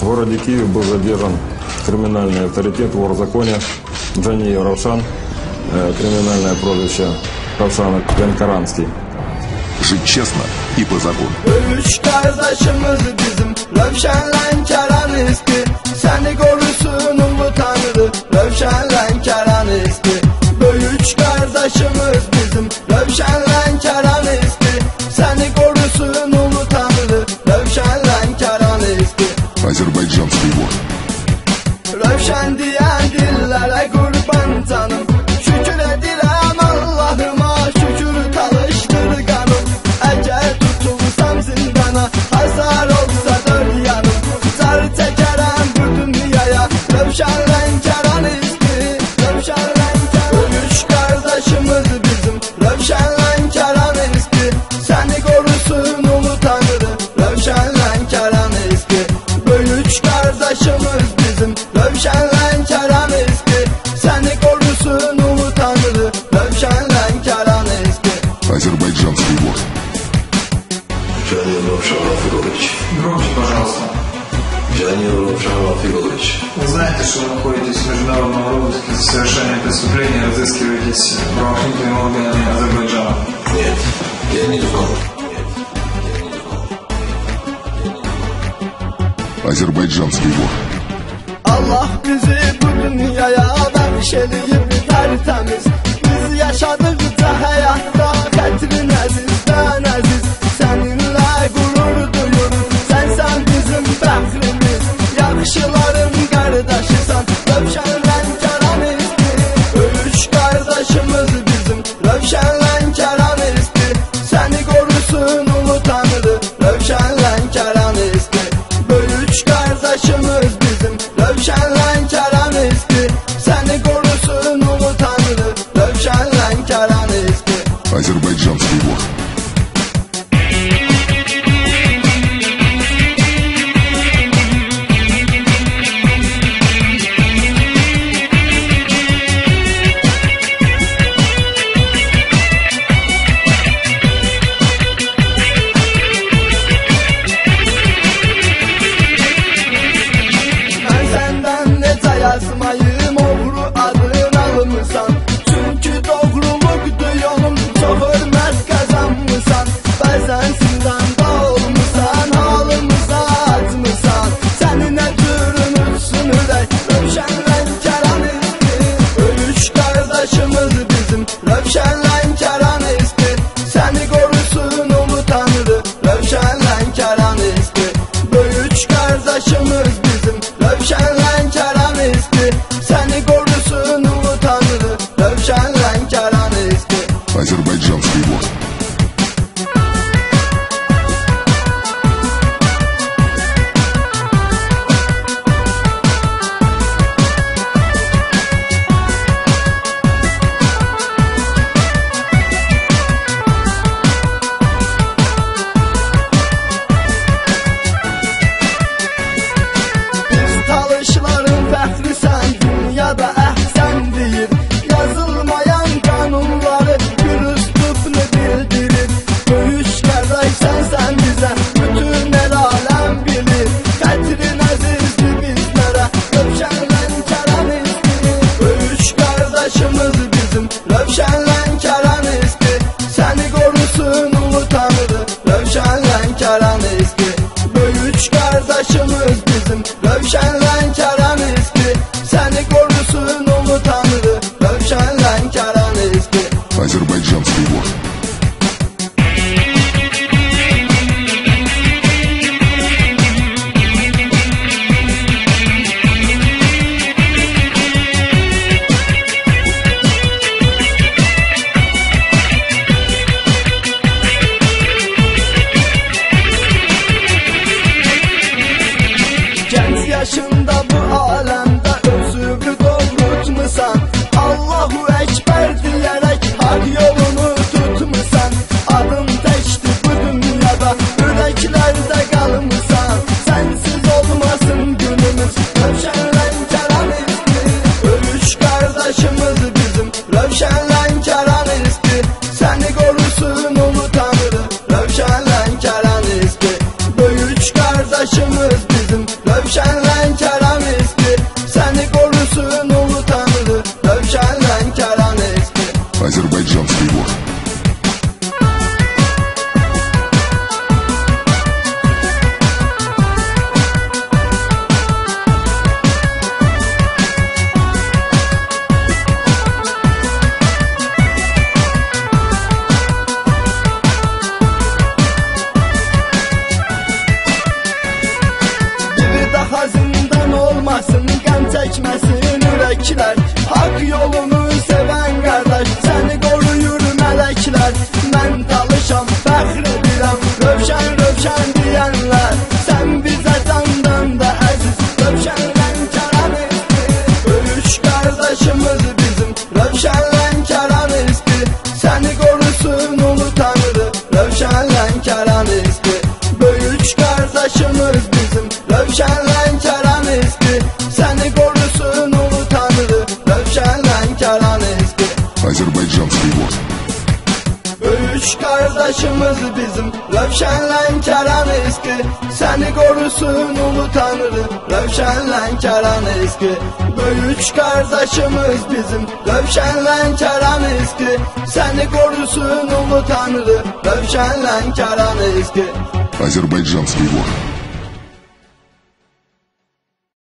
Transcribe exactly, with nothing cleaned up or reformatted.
городе Киеве был задержан криминальный авторитет, вор в законе Джанни Равшан, криминальное прозвище Равшан Янкаранский. Жить честно и по закону. Üç kardeşimiz bizim Rövşenlen Keran ismi. Seni korusun ulu Tanrı Rövşenlen Keran ismi. Üç kardeşimiz bizim Rövşenlen Keran ismi. Seni korusun ulu Tanrı Rövşenlen Keran ismi. Azerbaycanский вор. Rövşen diyen dillere kurban canım. Şükür edirəm Allah'ıma, şükür talıştır kanım. Eğer tutulsam zindana, hasar olsa dört yanım. Zar çekerəm bu dünyaya, Rövşenlen Keran ismi. Rövşenlen Keran. Üç kardeşimiz bizim, Rövşenlen Keran ismi. Seni korusun ulu Tanrı, Rövşenlen Keran ismi. Üç kardeşimiz bizim, Rövşenlen Keran ismi. Seni korusun ulu Tanrı, Rövşenlen Keran ismi. Азербайджанский вор. Джанни Равшан Рафигович. Громче, пожалуйста. Джанни Равшан Рафигович. Вы знаете, что вы находитесь в международном розыске за совершение преступления, разыскиваетесь правоохранительными органами Азербайджана? Нет, я не знал. Азербайджанский вор. Allah bizi bu dünyaya bəxş edib tərtəmiz. Biz yaşadıqca həyatda xətrin əzizdən əziz. Səninlə qürur duyuruz, sənsən bizim bəxrimiz. Yaxşıların qardaşısan, Rövşenlen Keran ismi. Üç qardaşımız bizim, Rövşenlen Keran ismi. Səni korusun ulu Tanrı, Rövşenlen Keran ismi. Üç kardeşimiz bizim, Rövşenlen Keran ismi. Seni korusun ulu Tanrı, Rövşenlen Keran ismi. Азербайджанский вор. Ben senden necə yazmayım, oğru adın almısan. Çünkü doğrulukdu yolum, çok hürmet kazanmısan. Bəzən zindanda olmuşsan, halımıza acmısan. Sənin ötürün uçsun ürək, Rövşenlen Keran ismi. Üç kardeşimiz bizim, Rövşenlen Keran ismi. Səni korusun ulu Tanrı, Rövşenlen Keran ismi. Üç kardeşimiz bizim, Rövşenlen Keran ismi. Səni korusun ulu Tanrı, Rövşenlen Keran ismi. Азербайджанский вор. Biz talışların fəxrisən, dünyada əhsən deyir. Yazılmayan qanunları bir üslubunu bildirir. Böyük qardaşsan sən bizə, bütün el aləm bilir. Xətrin əzizdir bizlərə, Rövşenlen Keran ismi. Böyük qardaşımız bizim, Rövşenlen Keran ismi. Səni korusun ulu Tanrı, Rövşenlen Keran ismi. Böyük kardeşimiz bizim, Rövşenlen Keran ismi. Səni korusun ulu Tanrı, Rövşenlen Keran ismi. Азербайджанский вор. Genç yaşında Rövşən deyənlər, sən bizə candan da əziz. Rövşən Lənkəran isti, böyük qardaşımız bizim. Rövşən Lənkəran isti, səni qorusun ulu Tanrı. Rövşən Lənkəran isti, böyük qardaşımız bizim. Rövşən Lənkəran isti, səni qorusun ulu Tanrı. Rövşən Lənkəran isti, Azerbaycanский вор. böyük qardaşımız bizim. Rövşən Lənkəran isti, səni qorusun ulu Tanrı. Rövşən Lənkəran isti, böyük qardaşımız bizim. Rövşən Lənkəran isti, səni qorusun ulu Tanrı. Rövşən Lənkəran isti, Азербайджанский вор.